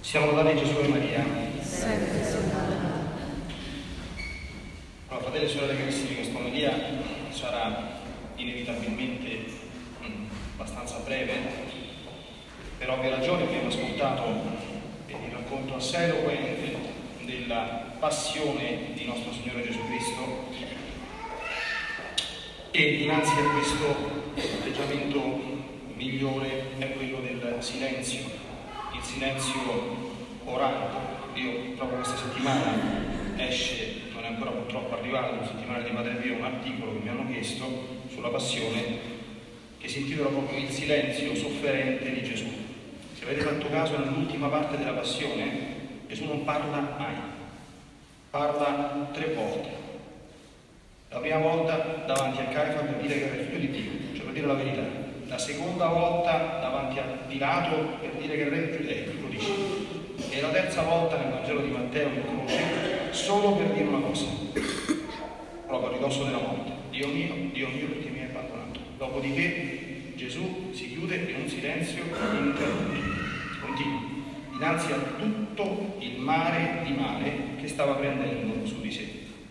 Siamo lodati Gesù e Maria. Sempre sono. Allora, fratelli e sorelle carissimi, questa omelia sarà inevitabilmente abbastanza breve. Per ovvie ragioni abbiamo ascoltato il racconto assai eloquente della passione di nostro Signore Gesù Cristo e dinanzi a questo l'atteggiamento migliore è quello del silenzio, il silenzio orante. Io proprio questa settimana esce, non è ancora purtroppo arrivato, una settimana di Padre Pio, un articolo che mi hanno chiesto sulla passione che si intitola proprio Il silenzio sofferente di Gesù. Se avete fatto caso, nell'ultima parte della passione Gesù non parla mai, parla 3 volte. La prima volta davanti a Caifa per dire che era il figlio di Dio, cioè per dire la verità. La seconda volta davanti a Pilato per dire che era il re dei Giudei, lo dice. E la terza volta nel Vangelo di Matteo in croce solo per dire una cosa, proprio a ridosso della morte: Dio mio, perché mi hai abbandonato. Dopodiché Gesù si chiude in un silenzio ininterrotto, continuo, dinanzi a tutto il mare di male che stava prendendo su di sé.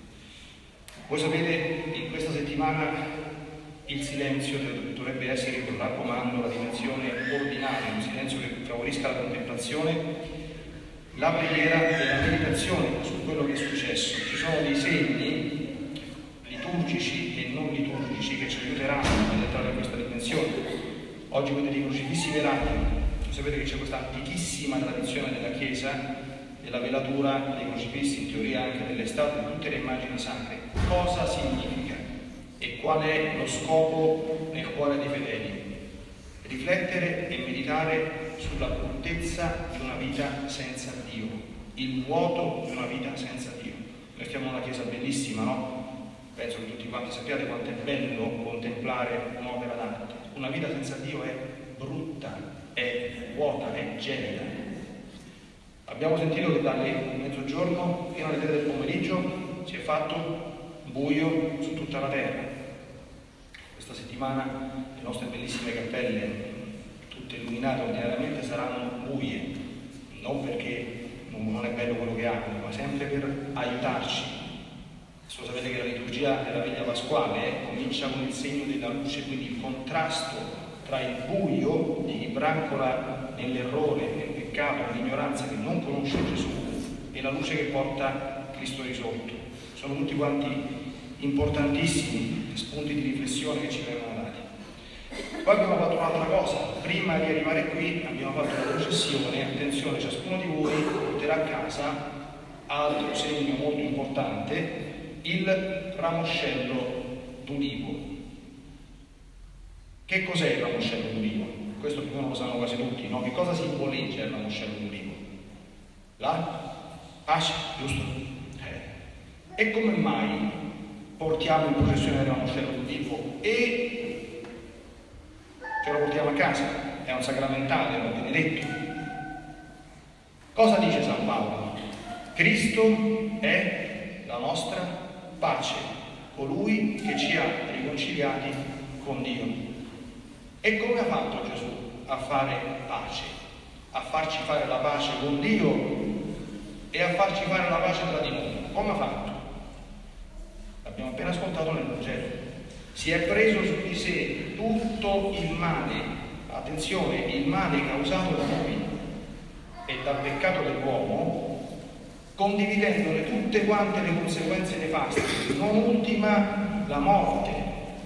Voi sapete, in questa settimana il silenzio dovrebbe essere, io raccomando, la dimensione ordinaria, un silenzio che favorisca la contemplazione, la preghiera e la meditazione su quello che è successo. Ci sono dei segni liturgici e non liturgici che ci aiuteranno ad entrare in questa dimensione. Oggi vedete i crocifissi velati. Sapete che c'è questa antichissima tradizione della Chiesa della velatura dei crocifissi, in teoria anche delle statue, di tutte le immagini sacre. Cosa significa e qual è lo scopo nel cuore dei fedeli? Riflettere e meditare sulla bruttezza di una vita senza Dio, il vuoto di una vita senza Dio. Noi stiamo in una chiesa bellissima, no? Penso che tutti quanti sappiate quanto è bello contemplare un'opera d'arte. Una vita senza Dio è brutta, è vuota, è gelida. Abbiamo sentito che dalle mezzogiorno fino alle 3 del pomeriggio si è fatto buio su tutta la terra. Questa settimana le nostre bellissime cappelle, tutte illuminate ordinariamente, saranno buie, non perché non è bello quello che hanno, ma sempre per aiutarci. Sapete che la liturgia della veglia pasquale comincia con il segno della luce, quindi il contrasto tra il buio di chi brancola nell'errore, nel peccato, nell'ignoranza, che non conosce Gesù, e la luce che porta Cristo risorto. Sono tutti quanti importantissimi spunti di riflessione che ci vengono dati. Poi abbiamo fatto un'altra cosa: prima di arrivare qui abbiamo fatto la processione. Attenzione, ciascuno di voi porterà a casa, altro segno molto importante, il ramoscello d'ulivo. Che cos'è il ramoscello d'ulivo? Questo più o meno lo sanno quasi tutti, no? Che cosa simboleggia il ramoscello d'ulivo? La pace, giusto? E come mai portiamo in processione il ramoscello d'ulivo e ce lo portiamo a casa? È un sacramentale, è un benedetto. Cosa dice San Paolo? Cristo è la nostra pace, colui che ci ha riconciliati con Dio. E come ha fatto Gesù a fare pace? A farci fare la pace con Dio e a farci fare la pace tra di noi. Come ha fatto? Abbiamo appena ascoltato nel Vangelo. Si è preso su di sé tutto il male, attenzione, il male causato da noi e dal peccato dell'uomo, condividendone tutte quante le conseguenze nefaste, non ultima la morte.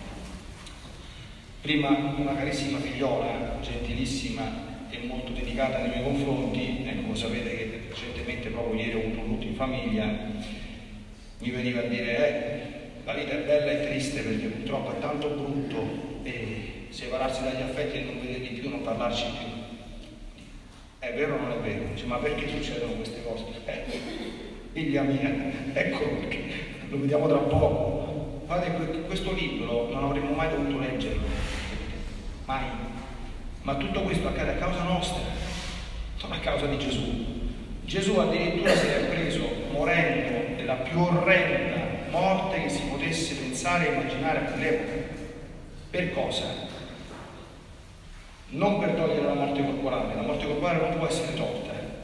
Prima una carissima figliola, gentilissima e molto dedicata nei miei confronti, ecco, sapete che recentemente, proprio ieri, ho avuto un lutto in famiglia, mi veniva a dire la vita è bella e triste perché purtroppo è tanto brutto e separarsi dagli affetti e non vederli più, non parlarci più. È vero o non è vero? Dice, ma perché succedono queste cose? Figlia mia, ecco perché lo vediamo tra poco. Guardate, questo libro non avremmo mai dovuto leggerlo, mai. Ma tutto questo accade a causa nostra, non a causa di Gesù. Gesù addirittura si è preso, morendo della più orrenda morte che si potesse pensare e immaginare a quell'epoca. Per cosa? Non per togliere la morte corporale non può essere tolta,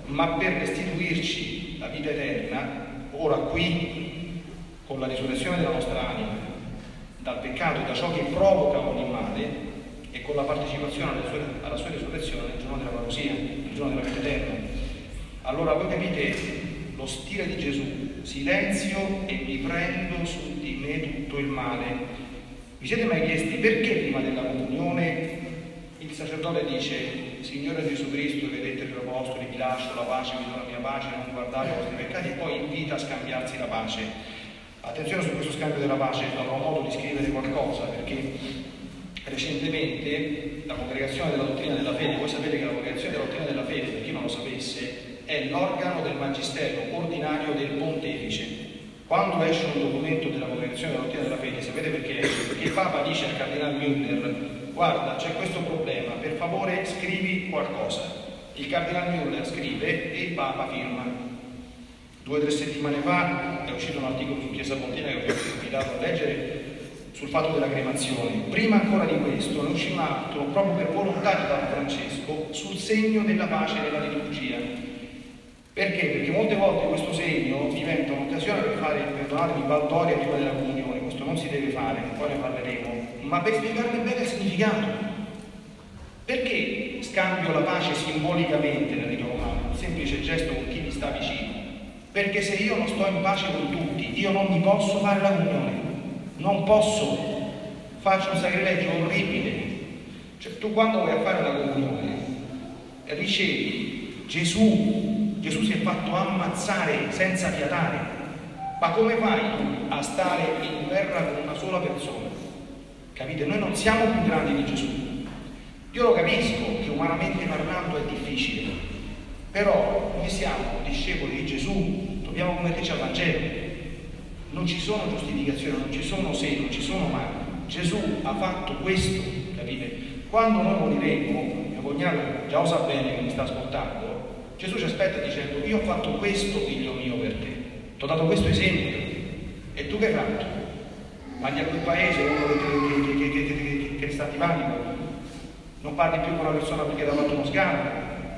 ma per restituirci la vita eterna, ora qui, con la risurrezione della nostra anima, dal peccato e da ciò che provoca ogni male, e con la partecipazione alla sua risurrezione nel giorno della parousia, nel giorno della vita eterna. Allora voi capite lo stile di Gesù: silenzio e mi prendo su di me tutto il male. Vi siete mai chiesti perché prima della comunione il sacerdote dice: Signore Gesù Cristo, che dette agli apostoli, vi lascio la pace, vi do la mia pace, non guardate i vostri peccati, e poi invita a scambiarsi la pace? Attenzione su questo scambio della pace, avrò modo di scrivere qualcosa, perché recentemente la Congregazione della Dottrina della Fede, voi sapete che la Congregazione della Dottrina della Fede, per chi non lo sapesse, è l'organo del magistero ordinario del pontefice. Quando esce un documento della Congregazione della Dottrina della Fede, sapete perché esce? Perché il Papa dice al Cardinale Müller: guarda, c'è questo problema, per favore scrivi qualcosa. Il Cardinale Müller scrive e il Papa firma. 2 o 3 settimane fa è uscito un articolo su Chiesa Pontina che vi ho invitato a leggere sul fatto della cremazione. Prima ancora di questo ne uscì un altro, proprio per volontà di Papa Francesco, sul segno della pace nella liturgia. Perché? Perché molte volte questo segno diventa un'occasione per fare, perdonatemi, baldoria prima della comunione. Questo non si deve fare, poi ne parleremo, ma per spiegarne bene il significato. Perché scambio la pace simbolicamente nel rito romano, un semplice gesto con chi mi sta vicino? Perché se io non sto in pace con tutti, io non mi posso fare la comunione. Non posso, faccio un sacrilegio orribile. Cioè, tu quando vai a fare la comunione ricevi Gesù si è fatto ammazzare senza fiatare, ma come fai a stare in guerra con una sola persona? Capite? Noi non siamo più grandi di Gesù. Io lo capisco che umanamente parlando è difficile, però noi siamo discepoli di Gesù, dobbiamo convertirci al Vangelo. Non ci sono giustificazioni, non ci sono se, non ci sono ma. Gesù ha fatto questo, capite? Quando noi moriremo, mio cognato già lo sa bene che mi sta ascoltando, Gesù ci aspetta dicendo: io ho fatto questo, figlio mio, per te. Ti ho dato questo esempio. E tu che hai fatto? Mandi a quel paese uno che sta di panico, non parli più con una persona perché ti ha fatto uno scambio.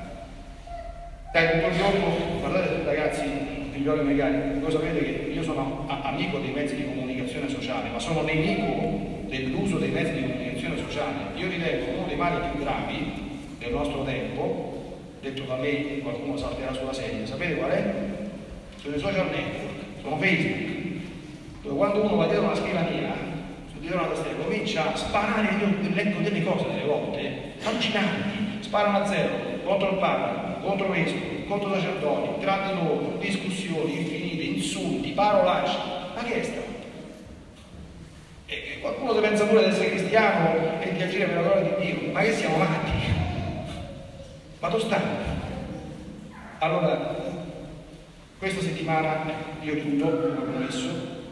Dai, tutto il giorno, guardate ragazzi, figlioli miei cari, voi sapete che io sono amico dei mezzi di comunicazione sociale, ma sono nemico dell'uso dei mezzi di comunicazione sociale. Io ritengo uno dei mali più gravi del nostro tempo, detto da me, qualcuno salterà sulla sedia, sapete qual è? Sono i social network, sono Facebook, dove quando uno va dietro una scrivania, dietro una tastiera, comincia a sparare, io leggo delle cose delle volte allucinanti, sparano a zero, contro il Papa, contro i vescovi, contro i sacerdoti, tra di loro, discussioni infinite, insulti, parolacce. Ma che è stato? E qualcuno si pensa pure di essere cristiano e di agire per la gloria di Dio. Ma che siamo matti? Ma tu stai? Allora, questa settimana io chiudo, come ho promesso,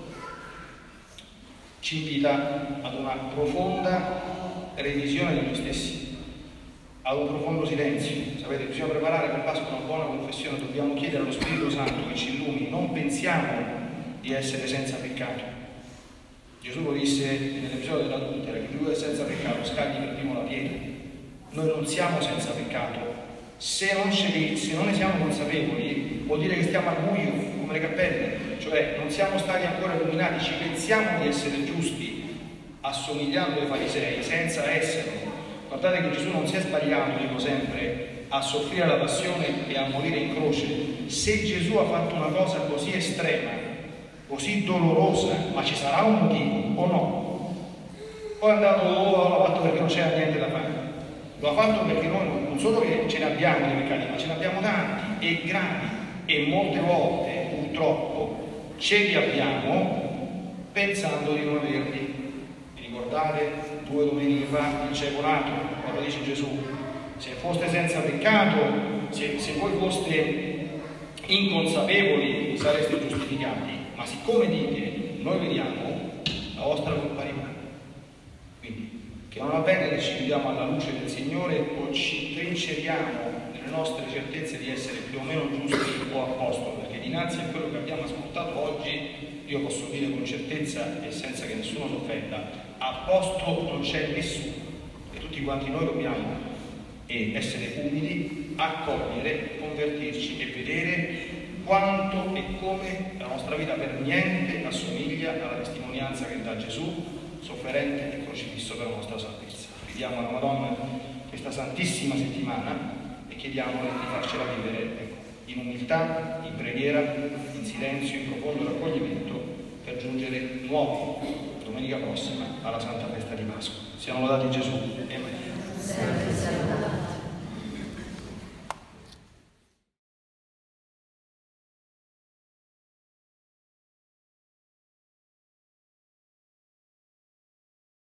ci invita ad una profonda revisione di noi stessi, ad un profondo silenzio. Sapete, bisogna preparare per Pasqua una buona confessione, dobbiamo chiedere allo Spirito Santo che ci illumini, non pensiamo di essere senza peccato. Gesù lo disse nell'episodio dell'adultera, che lui è senza peccato, scagli per primo la pietra. Noi non siamo senza peccato. Se non ne siamo consapevoli, vuol dire che stiamo al buio, come le cappelle, cioè non siamo stati ancora illuminati, ci pensiamo di essere giusti, assomigliando ai farisei, senza esserlo. Guardate che Gesù non si è sbagliato, dico sempre, a soffrire la passione e a morire in croce. Se Gesù ha fatto una cosa così estrema, così dolorosa, ma ci sarà un motivo o no? O è andato, l'ha fatto perché non c'era niente da fare. Lo ha fatto perché noi non solo che ce ne abbiamo dei peccati, ma ce ne abbiamo tanti e gravi, e molte volte purtroppo ce li abbiamo pensando di non averli. Vi ricordate 2 domeniche fa il cieco nato, quando dice Gesù: se foste senza peccato, se voi foste inconsapevoli sareste giustificati, ma siccome dite noi vediamo, la vostra colpa rimane. Quindi che non avvenga che ci chiudiamo alla luce del Signore o ci trinceriamo nelle nostre certezze di essere più o meno giusti o a posto, perché dinanzi a quello che abbiamo ascoltato oggi io posso dire con certezza e senza che nessuno si offenda: a posto non c'è nessuno, e tutti quanti noi dobbiamo e essere umili, accogliere, convertirci e vedere quanto e come la nostra vita per niente assomiglia alla testimonianza che dà Gesù, sofferente e crocifisso per la nostra salvezza. Chiediamo alla Madonna questa santissima settimana e chiediamole di farcela vivere in umiltà, in preghiera, in silenzio, in profondo raccoglimento, per giungere nuovi, domenica prossima, alla Santa Festa di Pasqua. Siano lodati Gesù. Amen.